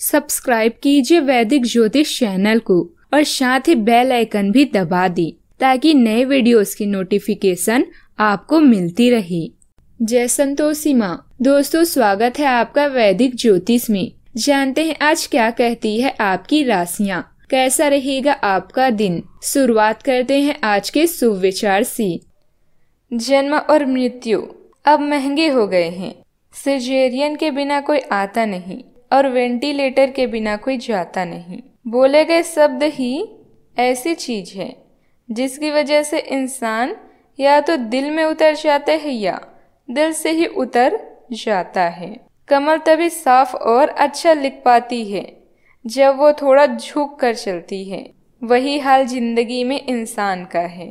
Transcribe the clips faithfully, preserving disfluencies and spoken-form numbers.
Subscribe कीजिए वैदिक ज्योतिष चैनल को और साथ ही बेल आइकन भी दबा दी ताकि नए वीडियोस की नोटिफिकेशन आपको मिलती रहे। जय संतोषी माँ। दोस्तों, स्वागत है आपका वैदिक ज्योतिष में। जानते हैं आज क्या कहती है आपकी राशियाँ, कैसा रहेगा आपका दिन। शुरुआत करते हैं आज के शुभ विचार से। जन्म और मृत्यु अब महंगे हो गए हैं। सिजेरियन के बिना कोई आता नहीं और वेंटिलेटर के बिना कोई जाता नहीं। बोले गए शब्द ही ऐसी चीज है जिसकी वजह से इंसान या तो दिल में उतर जाता है या दिल से ही उतर जाता है। कमल तभी साफ और अच्छा लिख पाती है जब वो थोड़ा झुक कर चलती है। वही हाल जिंदगी में इंसान का है।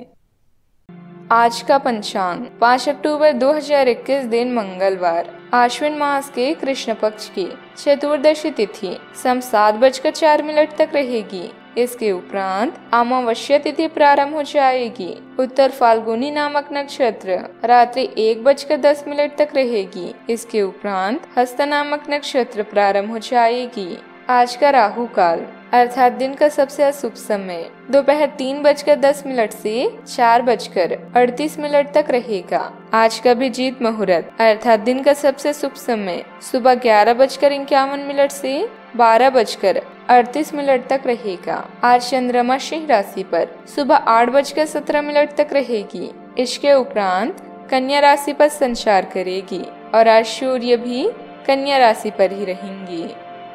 आज का पंचांग पाँच अक्टूबर दो हज़ार इक्कीस, दिन मंगलवार, आश्विन मास के कृष्ण पक्ष की चतुर्दशी तिथि शाम सात बजकर चार मिनट तक रहेगी। इसके उपरांत अमावस्या तिथि प्रारंभ हो जाएगी। उत्तर फाल्गुनी नामक नक्षत्र रात्रि एक बजकर दस मिनट तक रहेगी। इसके उपरांत हस्त नामक नक्षत्र प्रारंभ हो जाएगी। आज का राहु काल अर्थात दिन का सबसे अशुभ समय दोपहर तीन बजकर दस मिनट से चार बजकर अड़तीस मिनट तक रहेगा। आज का अभिजीत मुहूर्त अर्थात दिन का सबसे शुभ समय सुबह ग्यारह बजकर इक्यावन मिनट से बारह बजकर अड़तीस मिनट तक रहेगा। आज चंद्रमा सिंह राशि पर सुबह आठ बजकर सत्रह मिनट तक रहेगी। इसके उपरांत कन्या राशि पर संचार करेगी और आज सूर्य भी कन्या राशि पर ही रहेंगी।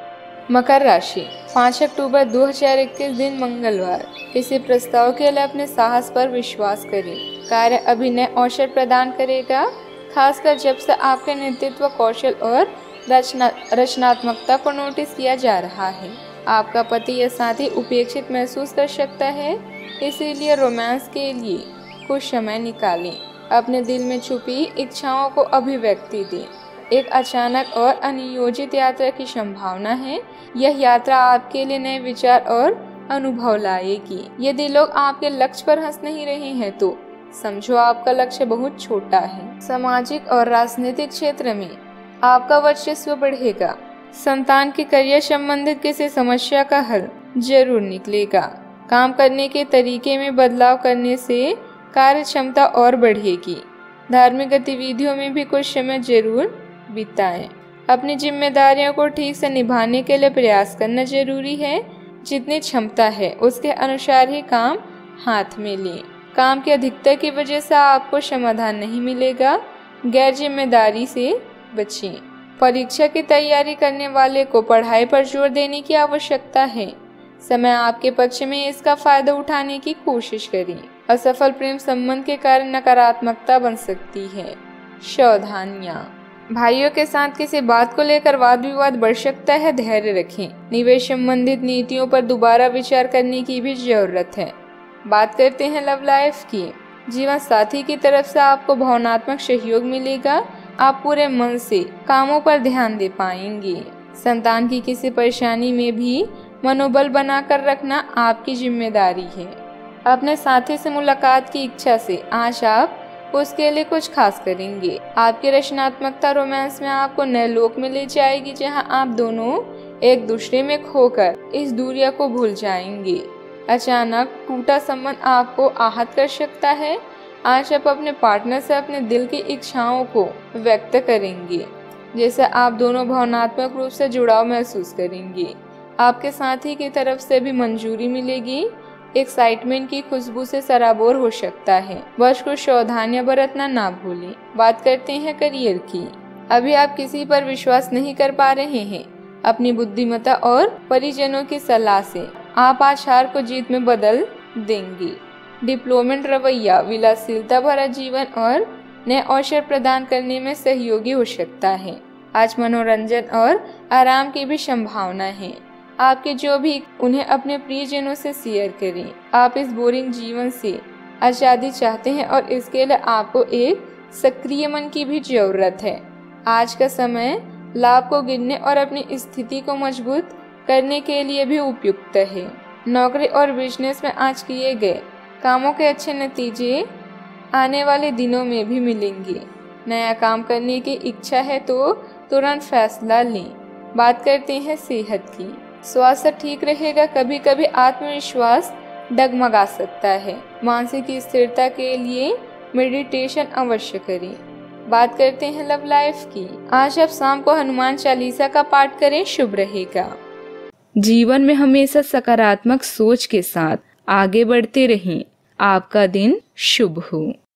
मकर राशि पाँच अक्टूबर दो हज़ार इक्कीस, दिन मंगलवार, किसी प्रस्ताव के लिए अपने साहस पर विश्वास करें। कार्य अभिनय अवसर प्रदान करेगा, खासकर जब से आपके नेतृत्व कौशल और रचना रचनात्मकता को नोटिस किया जा रहा है। आपका पति या साथी उपेक्षित महसूस कर सकता है, इसीलिए रोमांस के लिए कुछ समय निकालें। अपने दिल में छुपी इच्छाओं को अभिव्यक्ति दें। एक अचानक और अनियोजित यात्रा की संभावना है। यह यात्रा आपके लिए नए विचार और अनुभव लाएगी। यदि लोग आपके लक्ष्य पर हंस नहीं रहे हैं तो समझो आपका लक्ष्य बहुत छोटा है। सामाजिक और राजनीतिक क्षेत्र में आपका वर्चस्व बढ़ेगा। संतान के करियर संबंधित किसी समस्या का हल जरूर निकलेगा। काम करने के तरीके में बदलाव करने से कार्य क्षमता और बढ़ेगी। धार्मिक गतिविधियों में भी कुछ समय जरूर बिताएं। अपनी जिम्मेदारियों को ठीक से निभाने के लिए प्रयास करना जरूरी है। जितनी क्षमता है उसके अनुसार ही काम हाथ में लें। काम की अधिकता की वजह से आपको समाधान नहीं मिलेगा। गैर जिम्मेदारी से बचें। परीक्षा की तैयारी करने वाले को पढ़ाई पर जोर देने की आवश्यकता है। समय आपके पक्ष में, इसका फायदा उठाने की कोशिश करें। असफल प्रेम संबंध के कारण नकारात्मकता बन सकती है। सावधानियां। भाइयों के साथ किसी बात को लेकर वाद विवाद बढ़ सकता है, धैर्य रखें। निवेश संबंधित नीतियों पर दोबारा विचार करने की भी जरूरत है। बात करते हैं लव लाइफ की। जीवन साथी की तरफ से आपको भावनात्मक सहयोग मिलेगा। आप पूरे मन से कामों पर ध्यान दे पाएंगे। संतान की किसी परेशानी में भी मनोबल बनाकर रखना आपकी जिम्मेदारी है। अपने साथी से मुलाकात की इच्छा से आज आप उसके लिए कुछ खास करेंगे। आपकी रचनात्मकता रोमांस में आपको नए लोक में ले जाएगी, जहां आप दोनों एक दूसरे में खोकर इस दूरिया को भूल जाएंगे। अचानक टूटा संबंध आपको आहत कर सकता है। आज आप अपने पार्टनर से अपने दिल की इच्छाओं को व्यक्त करेंगे, जैसे आप दोनों भावनात्मक रूप से जुड़ाव महसूस करेंगे। आपके साथी की तरफ से भी मंजूरी मिलेगी। एक्साइटमेंट की खुशबू से सराबोर हो सकता है। बस कुछ सावधानियां बरतना ना भूलें। बात करते हैं करियर की। अभी आप किसी पर विश्वास नहीं कर पा रहे हैं। अपनी बुद्धिमत्ता और परिजनों की सलाह से आप आज हार को जीत में बदल देंगे। डिप्लोमेट रवैया विलासिता भरा जीवन और नए अवसर प्रदान करने में सहयोगी हो सकता है। आज मनोरंजन और आराम की भी संभावना है। आपके जो भी उन्हें अपने प्रियजनों से शेयर करें। आप इस बोरिंग जीवन से आजादी चाहते हैं और इसके लिए आपको एक सक्रिय मन की भी जरूरत है। आज का समय लाभ को गिनने और अपनी स्थिति को मजबूत करने के लिए भी उपयुक्त है। नौकरी और बिजनेस में आज किए गए कामों के अच्छे नतीजे आने वाले दिनों में भी मिलेंगे। नया काम करने की इच्छा है तो तुरंत फैसला लें। बात करते हैं सेहत की। स्वास्थ्य ठीक रहेगा, कभी कभी आत्मविश्वास डगमगा सकता है। मानसिक स्थिरता के लिए मेडिटेशन अवश्य करें। बात करते हैं लव लाइफ की। आज आप शाम को हनुमान चालीसा का पाठ करें, शुभ रहेगा। जीवन में हमेशा सकारात्मक सोच के साथ आगे बढ़ते रहें। आपका दिन शुभ हो।